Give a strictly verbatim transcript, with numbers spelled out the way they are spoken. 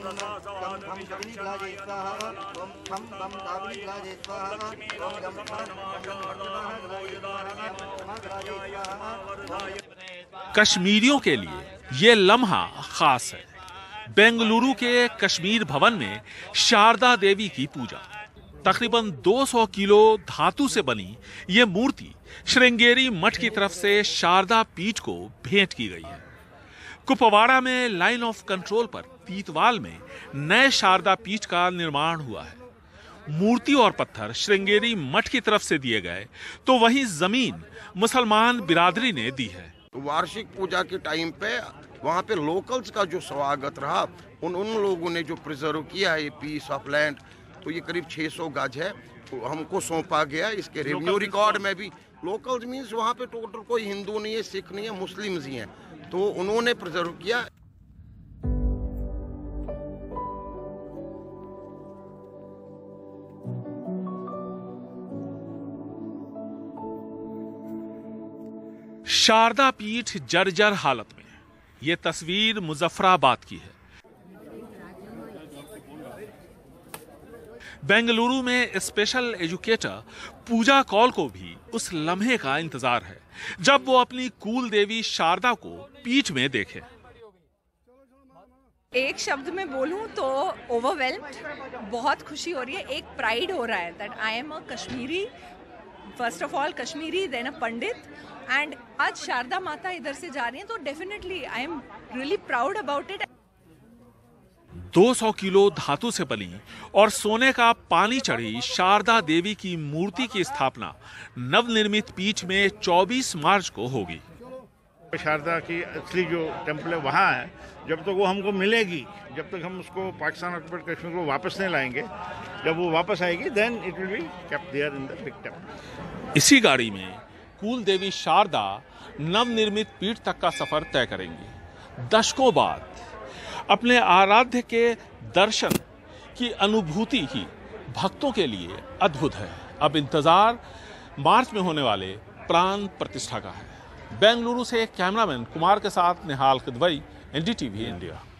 कश्मीरियों के लिए ये लम्हा खास है। बेंगलुरु के कश्मीर भवन में शारदा देवी की पूजा। तकरीबन दो सौ किलो धातु से बनी ये मूर्ति श्रृंगेरी मठ की तरफ से शारदा पीठ को भेंट की गई है। कुपवाड़ा में लाइन ऑफ कंट्रोल पर तीतवाल में नए शारदा पीठ का निर्माण हुआ है। मूर्ति और पत्थर श्रृंगेरी मठ की तरफ से दिए गए, तो वहीं जमीन मुसलमान बिरादरी ने दी है। वार्षिक पूजा के टाइम पे वहाँ पे लोकल्स का जो स्वागत रहा, उन उन लोगों ने जो प्रिजर्व किया है ये पीस ऑफ लैंड, तो ये करीब छह सौ गज है, तो हमको सौंपा गया। इसके रेवेन्यू रिकॉर्ड में भी लोकल्स मीन्स वहाँ पे टोटल कोई हिंदू नहीं है, सिख नहीं है, मुस्लिम्स ही हैं, तो उन्होंने प्रिजर्व किया। शारदा पीठ जर्जर हालत में। ये तस्वीर मुजफ्फराबाद की है। बेंगलुरु में स्पेशल एजुकेटर पूजा कौल को भी उस लम्हे का इंतजार है जब वो अपनी कुल देवी शारदा को पीठ में देखे। एक शब्द में बोलूं तो ओवरवेल्म्ड, बहुत खुशी हो रही है, एक प्राइड हो रहा है that I am a Kashmiri, first of all Kashmiri, then a Pandit, and आज शारदा माता इधर से जा रही हैं, तो definitely I am really proud about it. दो सौ किलो धातु से बनी और सोने का पानी चढ़ी शारदा देवी की मूर्ति की स्थापना नवनिर्मित पीठ में चौबीस मार्च को होगी। शारदा की असली जो टेम्पल है वहाँ है, जब तक वो हमको मिलेगी, जब तक हम उसको पाकिस्तान ऑक्युपाइड कश्मीर को वापस नहीं लाएंगे, जब वो वापस आएगी then it will be kept there in the big temple. इसी गाड़ी में कुल देवी शारदा नवनिर्मित पीठ तक का सफर तय करेंगी। दशकों बाद अपने आराध्य के दर्शन की अनुभूति ही भक्तों के लिए अद्भुत है। अब इंतजार मार्च में होने वाले प्राण प्रतिष्ठा का है। बेंगलुरु से कैमरामैन कुमार के साथ निहाल किदवई, एनडीटीवी इंडिया।